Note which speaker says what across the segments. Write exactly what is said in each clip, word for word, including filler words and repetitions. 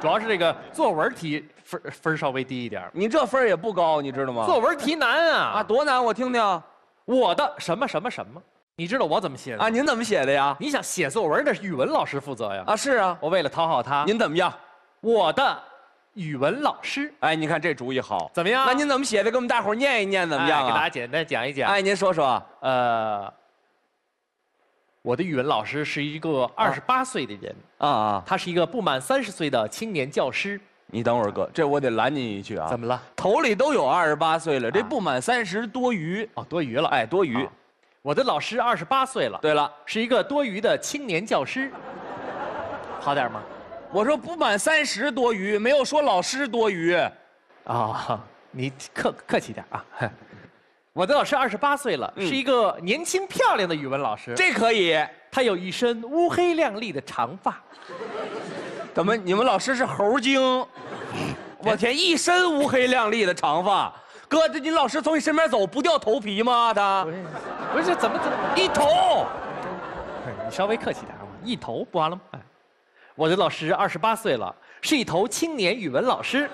Speaker 1: 主要是这个作文题分分稍微低一点。
Speaker 2: 你这分也不高，你知道吗？
Speaker 1: 作文题难啊！
Speaker 2: 啊，多难，我听听。
Speaker 1: 我的什么什么什么，你知道我怎么写的
Speaker 2: 啊？您怎么写的呀？
Speaker 1: 你想写作文的语文老师负责呀？
Speaker 2: 啊，是啊。
Speaker 1: 我为了讨好他，
Speaker 2: 您怎么样？
Speaker 1: 我的语文老师。
Speaker 2: 哎，你看这主意好，
Speaker 1: 怎么样？
Speaker 2: 那您怎么写的？给我们大伙儿念一念，怎么样啊？
Speaker 1: 给大家简单讲一讲。
Speaker 2: 哎，您说说。
Speaker 1: 呃。我的语文老师是一个二十八岁的人
Speaker 2: 啊啊，
Speaker 1: 他是一个不满三十岁的青年教师。
Speaker 2: 你等会儿哥，这我得拦您一句啊。
Speaker 1: 怎么了？
Speaker 2: 头里都有二十八岁了，这不满三十多余
Speaker 1: 哦，多余了。
Speaker 2: 哎，多余。
Speaker 1: 我的老师二十八岁了。
Speaker 2: 对了，
Speaker 1: 是一个多余的青年教师。好点吗？
Speaker 2: 我说不满三十多余，没有说老师多余。
Speaker 1: 啊，你客客气点啊。我的老师二十八岁了，嗯、是一个年轻漂亮的语文老师。
Speaker 2: 这可以，
Speaker 1: 他有一身乌黑亮丽的长发。
Speaker 2: 怎么，你们老师是猴精？我天，一身乌黑亮丽的长发，哥，这你老师从你身边走不掉头皮吗？他
Speaker 1: 不是怎么怎么
Speaker 2: 一头？
Speaker 1: 你稍微客气点啊，一头不完了吗？哎，我的老师二十八岁了，是一头青年语文老师。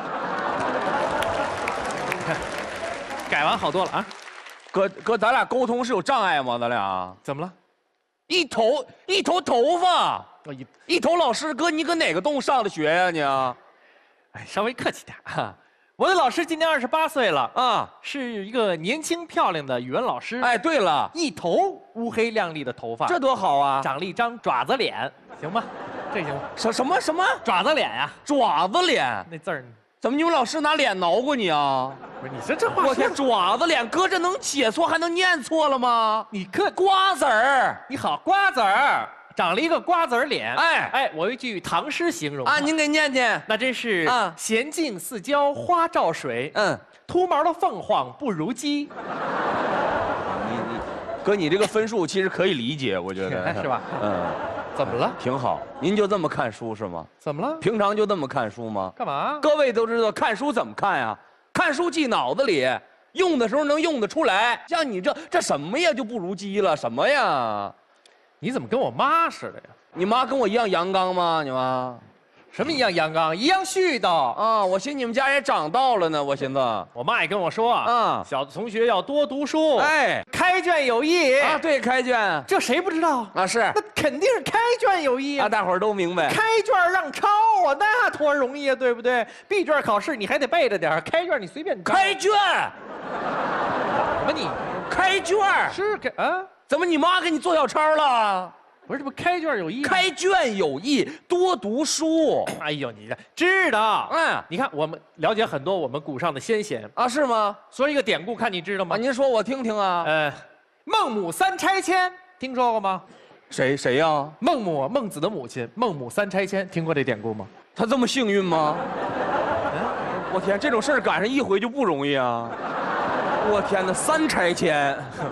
Speaker 1: 看。改完好多了啊，
Speaker 2: 哥哥，咱俩沟通是有障碍吗？咱俩
Speaker 1: 怎么了？
Speaker 2: 一头一头头发，一一头老师，哥，你搁哪个洞上的学呀你？
Speaker 1: 哎，稍微客气点哈。我的老师今年二十八岁了啊，是一个年轻漂亮的语文老师。
Speaker 2: 哎，对了，
Speaker 1: 一头乌黑亮丽的头发，
Speaker 2: 这多好啊！
Speaker 1: 长了一张爪子脸，行吗？这行吗？
Speaker 2: 什什么什么
Speaker 1: 爪子脸呀？
Speaker 2: 爪子脸
Speaker 1: 那字儿。
Speaker 2: 怎么你们老师拿脸挠过你啊？
Speaker 1: 不是，你说这话，
Speaker 2: 我天，爪子脸，哥，这能写错还能念错了吗？
Speaker 1: 你可
Speaker 2: 瓜子儿，
Speaker 1: 你好，瓜子儿，长了一个瓜子儿脸。
Speaker 2: 哎
Speaker 1: 哎，我有一句唐诗形容
Speaker 2: 啊，您给念念。
Speaker 1: 那真是
Speaker 2: 啊，
Speaker 1: 娴静似胶花照水，嗯，秃毛的凤凰不如鸡。
Speaker 2: 你你，哥，你这个分数其实可以理解，我觉得
Speaker 1: 是吧？嗯。怎么了？
Speaker 2: 挺好，您就这么看书是吗？
Speaker 1: 怎么了？
Speaker 2: 平常就这么看书吗？
Speaker 1: 干嘛？
Speaker 2: 各位都知道看书怎么看呀？看书记脑子里，用的时候能用得出来。像你这这什么呀，就不如鸡了？什么呀？
Speaker 1: 你怎么跟我妈似的呀？
Speaker 2: 你妈跟我一样阳刚吗？你妈？
Speaker 1: 什么一样阳刚？一样絮叨
Speaker 2: 啊！我寻思你们家也长道了呢，我寻思。
Speaker 1: 我妈也跟我说啊，小同学要多读书，哎，开卷有益
Speaker 2: 啊。对，开卷，
Speaker 1: 这谁不知道
Speaker 2: 啊？是，
Speaker 1: 那肯定是开卷有益
Speaker 2: 啊，大伙儿都明白。
Speaker 1: 开卷让抄啊，那多容易啊，对不对？闭卷考试你还得背着点，开卷你随便抄。
Speaker 2: 开卷？
Speaker 1: 怎么你？
Speaker 2: 开卷
Speaker 1: 是开啊？
Speaker 2: 怎么你妈给你做小抄了？
Speaker 1: 不是，这不开卷有益？
Speaker 2: 开卷有益，多读书。
Speaker 1: 哎呦，你这知道？嗯，你看我们了解很多我们古上的先贤
Speaker 2: 啊，是吗？
Speaker 1: 说一个典故，看你知道吗？
Speaker 2: 啊，您说我听听啊。
Speaker 1: 呃，孟母三拆迁，听说过吗？
Speaker 2: 谁谁呀？
Speaker 1: 孟母，孟子的母亲，孟母三拆迁，听过这典故吗？
Speaker 2: 她这么幸运吗？嗯，我天，这种事儿赶上一回就不容易啊！我天哪，三拆迁，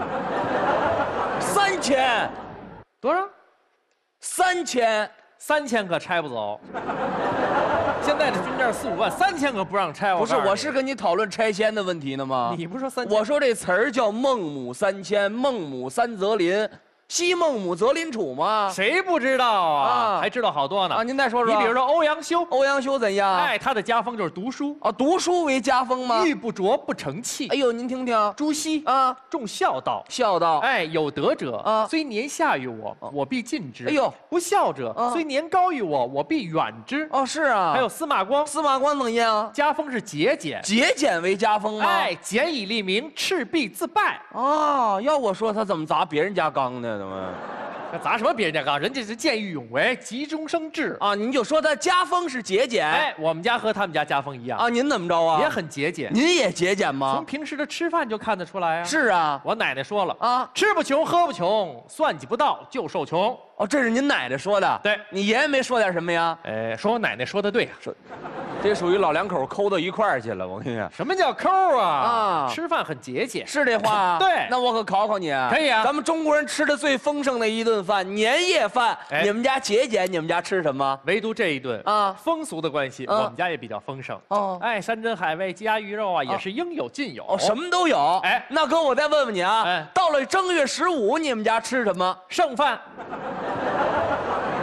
Speaker 2: 三千，
Speaker 1: 多少？
Speaker 2: 三千，
Speaker 1: 三千可拆不走。现在的军价四五万，三千可不让拆。
Speaker 2: 不是，我是跟你讨论拆迁的问题呢吗？
Speaker 1: 你不是说三千？
Speaker 2: 我说这词儿叫孟母三迁，孟母三择邻。西孟母择邻处吗？
Speaker 1: 谁不知道啊？啊还知道好多呢。
Speaker 2: 啊，您再说说。
Speaker 1: 你比如说欧阳修，
Speaker 2: 欧阳修怎样？
Speaker 1: 哎，他的家风就是读书。
Speaker 2: 哦，读书为家风吗？
Speaker 1: 玉不琢不成器。
Speaker 2: 哎呦，您听听，
Speaker 1: 朱熹啊，重孝道，
Speaker 2: 孝道。
Speaker 1: 哎，有德者啊，虽年下于我，我必近之。哎呦，不孝者，虽年高于我，我必远之。
Speaker 2: 哦，是啊。
Speaker 1: 还有司马光，
Speaker 2: 司马光怎样？
Speaker 1: 家风是节俭，
Speaker 2: 节俭为家风吗？
Speaker 1: 哎，俭以立名，赤壁自败。
Speaker 2: 哦，要我说他怎么砸别人家缸呢？怎么？
Speaker 1: 砸什么别人家缸？人家是见义勇为，急中生智
Speaker 2: 啊！您就说他家风是节俭。
Speaker 1: 哎，我们家和他们家家风一样
Speaker 2: 啊。您怎么着啊？
Speaker 1: 也很节俭。
Speaker 2: 您也节俭吗？
Speaker 1: 从平时的吃饭就看得出来啊。
Speaker 2: 是啊，
Speaker 1: 我奶奶说了啊，吃不穷，喝不穷，算计不到就受穷。
Speaker 2: 哦，这是您奶奶说的。
Speaker 1: 对，
Speaker 2: 你爷爷没说点什么呀？
Speaker 1: 哎，说我奶奶说的对啊，
Speaker 2: 说。这属于老两口抠到一块儿去了，我跟你讲。
Speaker 1: 什么叫抠啊？啊，吃饭很节俭，
Speaker 2: 是这话。
Speaker 1: 对，
Speaker 2: 那我可考考你啊。
Speaker 1: 可以啊。
Speaker 2: 咱们中国人吃的最丰盛的一顿饭，年夜饭。哎，你们家节俭，你们家吃什么？
Speaker 1: 唯独这一顿啊，风俗的关系，我们家也比较丰盛。哦，哎，山珍海味、鸡鸭鱼肉啊，也是应有尽有。
Speaker 2: 哦，什么都有。
Speaker 1: 哎，
Speaker 2: 那哥，我再问问你啊，哎，到了正月十五，你们家吃什么？
Speaker 1: 剩饭。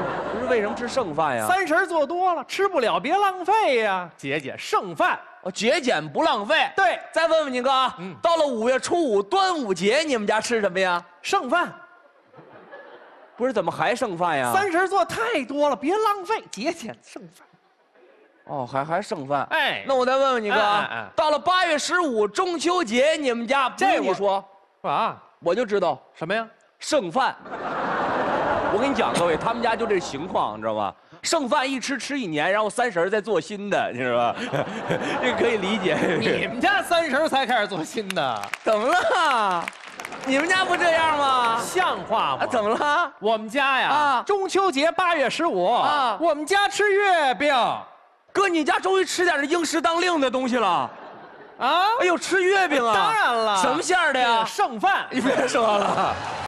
Speaker 2: 是为什么吃剩饭呀？
Speaker 1: 三十儿做多了，吃不了别浪费呀，节俭剩饭。
Speaker 2: 哦，节俭不浪费。
Speaker 1: 对，
Speaker 2: 再问问你哥啊，
Speaker 1: 嗯
Speaker 2: 到了五月初五端午节，你们家吃什么呀？
Speaker 1: 剩饭。
Speaker 2: 不是，怎么还剩饭呀？
Speaker 1: 三十儿做太多了，别浪费，节俭剩饭。
Speaker 2: 哦，还还剩饭。
Speaker 1: 哎，
Speaker 2: 那我再问问你哥啊，
Speaker 1: 哎哎哎
Speaker 2: 到了八月十五中秋节，你们家
Speaker 1: 这我
Speaker 2: 不用你说，
Speaker 1: 啊，
Speaker 2: 我就知道
Speaker 1: 什么呀？
Speaker 2: 剩饭。我跟你讲，各位，他们家就这情况，你知道吗？剩饭一吃吃一年，然后三十儿再做新的，你知道吧？这个可以理解。
Speaker 1: 你们家三十儿才开始做新的，
Speaker 2: 怎么了？你们家不这样吗？
Speaker 1: 像话吗？
Speaker 2: 啊，怎么了？
Speaker 1: 我们家呀，
Speaker 2: 啊
Speaker 1: 中秋节八月十五
Speaker 2: 啊
Speaker 1: 我们家吃月饼
Speaker 2: 哥，你家终于吃点这应时当令的东西了。
Speaker 1: 啊。
Speaker 2: 哎呦，吃月饼啊！
Speaker 1: 当然了，
Speaker 2: 什么馅儿的呀？
Speaker 1: 剩饭。
Speaker 2: 你别说了。